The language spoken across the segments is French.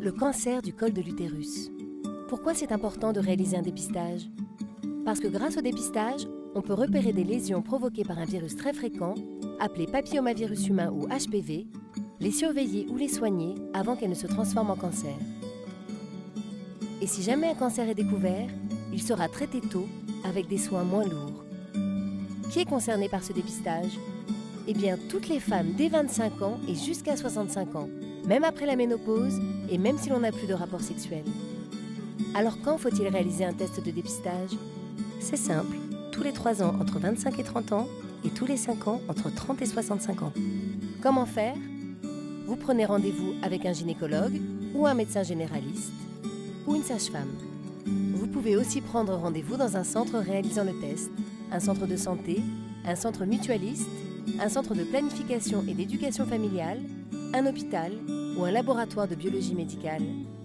Le cancer du col de l'utérus. Pourquoi c'est important de réaliser un dépistage? Parce que grâce au dépistage, on peut repérer des lésions provoquées par un virus très fréquent, appelé papillomavirus humain ou HPV, les surveiller ou les soigner avant qu'elles ne se transforment en cancer. Et si jamais un cancer est découvert, il sera traité tôt avec des soins moins lourds. Qui est concerné par ce dépistage? Eh bien, toutes les femmes dès 25 ans et jusqu'à 65 ans, même après la ménopause et même si l'on n'a plus de rapport sexuel. Alors quand faut-il réaliser un test de dépistage? C'est simple, tous les 3 ans entre 25 et 30 ans et tous les 5 ans entre 30 et 65 ans. Comment faire? Vous prenez rendez-vous avec un gynécologue ou un médecin généraliste ou une sage-femme. Vous pouvez aussi prendre rendez-vous dans un centre réalisant le test, un centre de santé, un centre mutualiste, un centre de planification et d'éducation familiale, un hôpital ou un laboratoire de biologie médicale.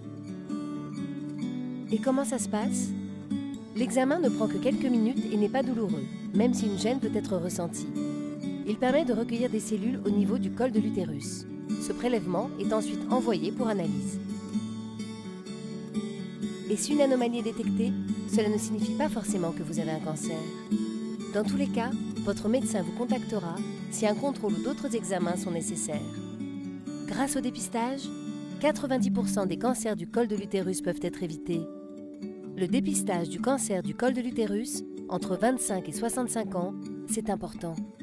Et comment ça se passe? L'examen ne prend que quelques minutes et n'est pas douloureux, même si une gêne peut être ressentie. Il permet de recueillir des cellules au niveau du col de l'utérus. Ce prélèvement est ensuite envoyé pour analyse. Et si une anomalie est détectée, cela ne signifie pas forcément que vous avez un cancer. Dans tous les cas, votre médecin vous contactera si un contrôle ou d'autres examens sont nécessaires. Grâce au dépistage, 90% des cancers du col de l'utérus peuvent être évités. Le dépistage du cancer du col de l'utérus, entre 25 et 65 ans, c'est important.